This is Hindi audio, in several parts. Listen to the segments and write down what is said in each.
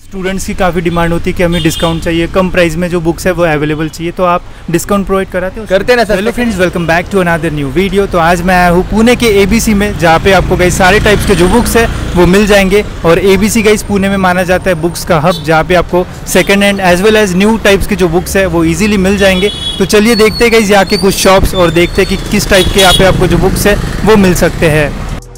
स्टूडेंट्स की काफ़ी डिमांड होती है कि हमें डिस्काउंट चाहिए, कम प्राइस में जो बुक्स है वो अवेलेबल चाहिए, तो आप डिस्काउंट प्रोवाइड कराते हो? करते हैं ना sir. Hello friends, welcome back to another new video. तो आज मैं आया हूँ पुणे के ABC में, जहाँ पे आपको गाइस सारे टाइप्स के जो बुक्स है वो मिल जाएंगे। और ABC गाइस पुणे में माना जाता है बुक्स का हब, जहाँ पे आपको second hand as well as new types के जो बुक्स है वो इजीली मिल जाएंगे। तो चलिए देखते हैं गाइस यहाँ के कुछ शॉप्स और देखते हैं कि किस टाइप के यहाँ पे आपको जो बुक्स है वो मिल सकते हैं।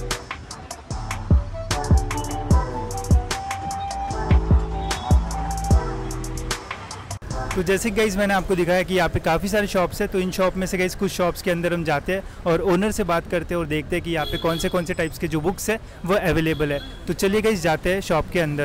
तो जैसे गाइज मैंने आपको दिखाया कि यहाँ पे काफ़ी सारे शॉप्स है, तो इन शॉप में से गाइज कुछ शॉप्स के अंदर हम जाते हैं और ओनर से बात करते हैं और देखते हैं कि यहाँ पे कौन से टाइप्स के जो बुक्स है वो अवेलेबल है। तो चलिए गाइज जाते हैं शॉप के अंदर।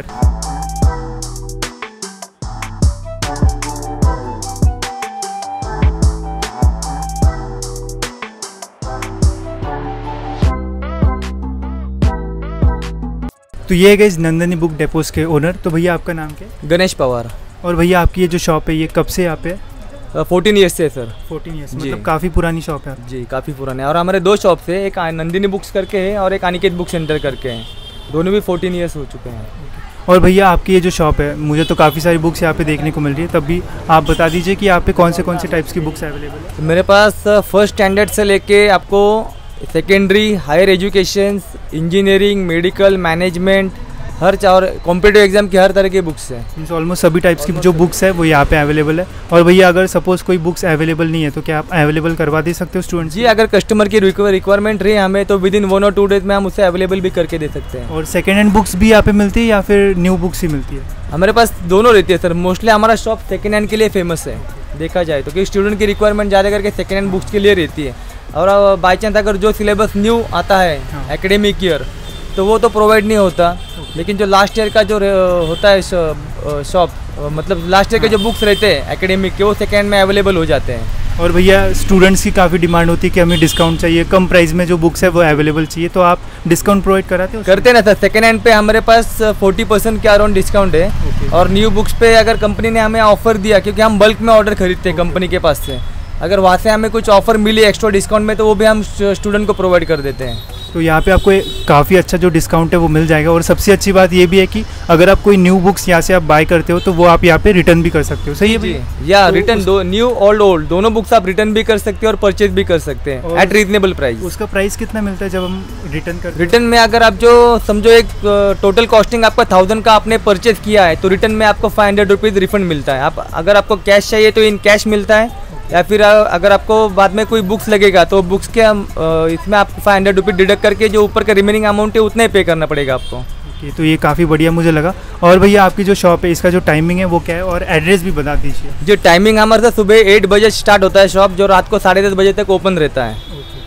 तो ये है गाइज नंदनी बुक डेपोज के ओनर। तो भैया आपका नाम क्या है? गणेश पवार। और भैया आपकी ये जो शॉप है ये कब से यहाँ पे है? 14 ईयर्स से सर। 14 ईयर्स, मतलब काफ़ी पुरानी शॉप है जी, काफ़ी पुराने। और हमारे दो शॉप्स है, एक नंदिनी बुक्स करके है और एक अनिकेत बुक सेंटर करके हैं। दोनों भी 14 ईयर्स हो चुके हैं। और भैया आपकी ये जो शॉप है, मुझे तो काफ़ी सारी बुक्स यहाँ पे देखने को मिल रही है, तब भी आप बता दीजिए कि यहाँ पे कौन से टाइप्स की बुक्स अवेलेबल है? मेरे पास फर्स्ट स्टैंडर्ड से लेके आपको secondary, higher education, engineering, medical, management, हर और कॉम्पिटिटिव एग्जाम की हर तरह की बुक्स है। मीन्स ऑलमोस्ट सभी टाइप्स की जो बुक्स है वो यहाँ पे अवेलेबल है। और भैया अगर सपोज कोई बुक्स अवेलेबल नहीं है तो क्या आप अवेलेबल करवा दे सकते हो स्टूडेंट्स? जी, अगर कस्टमर की रिक्वायरमेंट रही हमें तो विद इन 1 और 2 डेज में हम उसे अवेलेबल भी करके दे सकते हैं। और सेकेंड हैंड बुक्स भी यहाँ पे मिलती है या फिर न्यू बुक्स ही मिलती है? हमारे पास दोनों रहती है सर। मोस्टली हमारा शॉप सेकेंड हैंड के लिए फेमस है देखा जाए तो, क्योंकि स्टूडेंट की रिक्वायरमेंट ज़्यादा करके सेकेंड हैंड बुक्स के लिए रहती है। और बाई चांस अगर जो सिलेबस न्यू आता है एकेडमिक ईयर तो वो तो प्रोवाइड नहीं होता, लेकिन जो लास्ट ईयर का जो होता है शॉप, मतलब लास्ट ईयर के जो बुक्स रहते हैं एकेडमिक के, वो सेकेंड में अवेलेबल हो जाते हैं। और भैया स्टूडेंट्स की काफ़ी डिमांड होती है कि हमें डिस्काउंट चाहिए, कम प्राइस में जो बुक्स है वो अवेलेबल चाहिए, तो आप डिस्काउंट प्रोवाइड कराते हो? करते हैं ना सर। सेकेंड हैंड पे हमारे पास 40% के अराउंड डिस्काउंट है। और न्यू बुक्स पे अगर कंपनी ने हमें ऑफर दिया, क्योंकि हम बल्क में ऑर्डर खरीदते हैं कंपनी के पास से, अगर वहाँ से हमें कुछ ऑफर मिली एक्स्ट्रा डिस्काउंट में तो वो भी हम स्टूडेंट को प्रोवाइड कर देते हैं। तो यहाँ पे आपको काफ़ी अच्छा जो डिस्काउंट है वो मिल जाएगा। और सबसे अच्छी बात ये भी है कि अगर आप कोई न्यू बुक्स यहाँ से आप बाय करते हो तो वो आप यहाँ पे रिटर्न भी कर सकते हो। सही है भैया? या रिटर्न दो, न्यू ओल्ड दोनों बुक्स आप रिटर्न भी कर सकते हैं और परचेज भी कर सकते हैं एट रीजनेबल प्राइस। उसका प्राइस कितना मिलता है जब हम रिटर्न करते हैं? रिटर्न में अगर आप जो समझो एक टोटल कॉस्टिंग आपका 1000 का आपने परचेज किया है तो रिटर्न में आपको 500 रुपीज़ रिफंड मिलता है। आप अगर आपको कैश चाहिए तो इन कैश मिलता है, या फिर अगर आपको बाद में कोई बुक्स लगेगा तो बुक्स के इसमें आपको 500 रुपीज़ डिडक्ट करके जो ऊपर का रिमेनिंग अमाउंट है उतना ही पे करना पड़ेगा आपको। तो ये काफ़ी बढ़िया मुझे लगा। और भैया आपकी जो शॉप है इसका जो टाइमिंग है वो क्या है और एड्रेस भी बता दीजिए। जो टाइमिंग हमारे सुबह 8 बजे स्टार्ट होता है शॉप, जो रात को 10:30 बजे तक ओपन रहता है।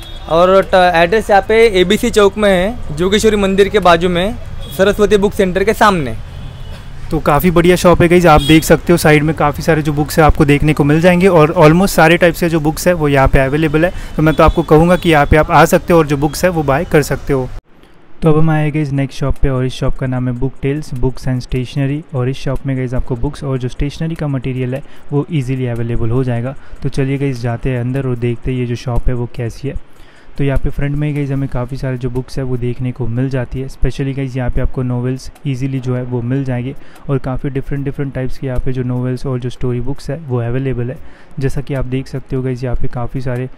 और एड्रेस यहाँ पे ABC चौक में है, जोगेश्वरी मंदिर के बाजू में, सरस्वती बुक सेंटर के सामने। तो काफ़ी बढ़िया शॉप है गाइज, आप देख सकते हो साइड में काफ़ी सारे जो बुक्स है आपको देखने को मिल जाएंगे और ऑलमोस्ट सारे टाइप्स के जो बुक्स है वो यहाँ पे अवेलेबल है। तो मैं तो आपको कहूँगा कि यहाँ पे आप आ सकते हो और जो बुक्स है वो बाय कर सकते हो। तो अब हम आए गाइज नेक्स्ट शॉप पे और इस शॉप का नाम है book tales books and stationery. और इस शॉप में गाइज आपको बुक्स और जो स्टेशनरी का मटेरियल है वो ईजिली अवेलेबल हो जाएगा। तो चलिए गाइज जाते हैं अंदर और देखते हैं ये जो शॉप है वो कैसी है। तो यहाँ पे फ्रंट में गाइज हमें काफ़ी सारे जो बुक्स है वो देखने को मिल जाती है। स्पेशली गाइज यहाँ पे आपको नॉवेल्स इजीली जो है वो मिल जाएंगे और काफ़ी डिफरेंट टाइप्स के यहाँ पे जो नॉवेल्स और जो स्टोरी बुक्स है वो अवेलेबल है। जैसा कि आप देख सकते हो गाइज यहाँ पे काफ़ी सारे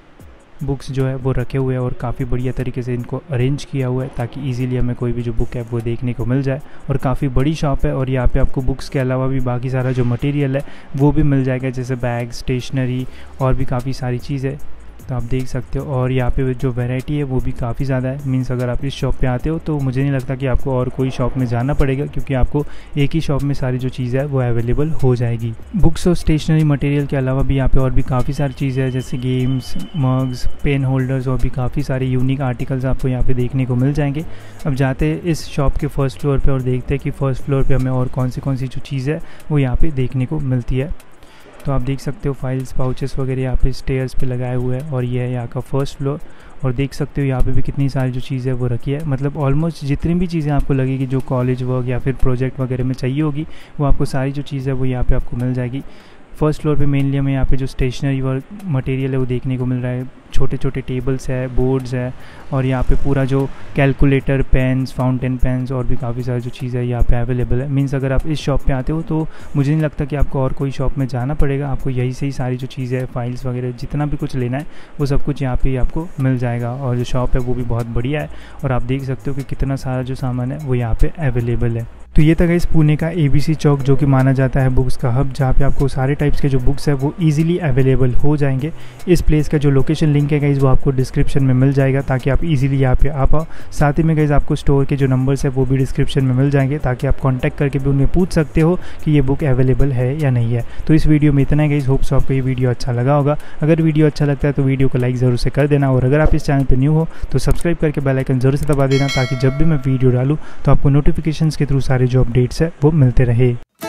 बुक्स जो है वो रखे हुए हैं और काफ़ी बढ़िया तरीके से इनको अरेंज किया हुआ है ताकि इजीली हमें कोई भी जो बुक है वो देखने को मिल जाए। और काफ़ी बड़ी शॉप है और यहाँ पे आपको बुक्स के अलावा भी बाकी सारा जो मटेरियल है वो भी मिल जाएगा, जैसे बैग, स्टेशनरी और भी काफ़ी सारी चीज़ें। तो आप देख सकते हो और यहाँ पे जो वैरायटी है वो भी काफ़ी ज़्यादा है। मीन्स अगर आप इस शॉप पे आते हो तो मुझे नहीं लगता कि आपको और कोई शॉप में जाना पड़ेगा, क्योंकि आपको एक ही शॉप में सारी जो चीज़ें है वो अवेलेबल हो जाएगी। बुक्स और स्टेशनरी मटेरियल के अलावा भी यहाँ पे और भी काफ़ी सारी चीज़ें हैं, जैसे गेम्स, मग्स, पेन होल्डर्स और भी काफ़ी सारे यूनिक आर्टिकल्स आपको यहाँ पे देखने को मिल जाएंगे। अब जाते हैं इस शॉप के फर्स्ट फ्लोर पर और देखते हैं कि फर्स्ट फ्लोर पर हमें और कौन सी जो चीज़ है वो यहाँ पर देखने को मिलती है। तो आप देख सकते हो फाइल्स, पाउचेस वगैरह यहाँ पे स्टेयर्स पे लगाए हुए हैं और ये है यहाँ का फर्स्ट फ्लोर। और देख सकते हो यहाँ पे भी कितनी सारी जो चीज़ें वो रखी है, मतलब ऑलमोस्ट जितनी भी चीज़ें आपको लगेगी जो कॉलेज वर्क या फिर प्रोजेक्ट वगैरह में चाहिए होगी वो आपको सारी जो चीज़ है वो यहाँ पे आपको मिल जाएगी। फर्स्ट फ्लोर पे मेनली हमें यहाँ पे जो स्टेशनरी वर्क मटेरियल है वो देखने को मिल रहा है, छोटे छोटे टेबल्स है, बोर्ड्स है, और यहाँ पे पूरा जो कैलकुलेटर, पेन्स, फाउंटेन पेन्स और भी काफ़ी सारी जो चीज़ है यहाँ पे अवेलेबल है। मीन्स अगर आप इस शॉप पे आते हो तो मुझे नहीं लगता कि आपको और कोई शॉप में जाना पड़ेगा, आपको यही से ही सारी जो चीज़ें है, फाइल्स वगैरह जितना भी कुछ लेना है वो सब कुछ यहाँ पे ही आपको मिल जाएगा। और जो शॉप है वो भी बहुत बढ़िया है और आप देख सकते हो कि कितना सारा जो सामान है वो यहाँ पे अवेलेबल है। तो ये था गाइस पुणे का ABC चौक, जो कि माना जाता है बुक्स का हब, जहाँ पे आपको सारे टाइप्स के जो बुक्स है वो इजीली अवेलेबल हो जाएंगे। इस प्लेस का जो लोकेशन लिंक है गाइस वो आपको डिस्क्रिप्शन में मिल जाएगा, ताकि आप इजीली यहाँ पे आ पाओ। साथ ही में गाइस आपको स्टोर के जो नंबर्स है वो भी डिस्क्रिप्शन में मिल जाएंगे, ताकि आप कॉन्टैक्ट करके भी उन्हें पूछ सकते हो कि ये बुक अवेलेबल है या नहीं है। तो इस वीडियो में इतना है गाइस, होप सो आपको ये वीडियो अच्छा लगा होगा। अगर वीडियो अच्छा लगता है तो वीडियो को लाइक ज़रूर से कर देना, और अगर आप इस चैनल पर न्यू हो तो सब्सक्राइब करके बेल आइकन ज़रूर से दबा देना, ताकि जब भी मैं वीडियो डालूँ तो आपको नोटिफिकेशंस के थ्रू सारे जो अपडेट्स है वो मिलते रहे।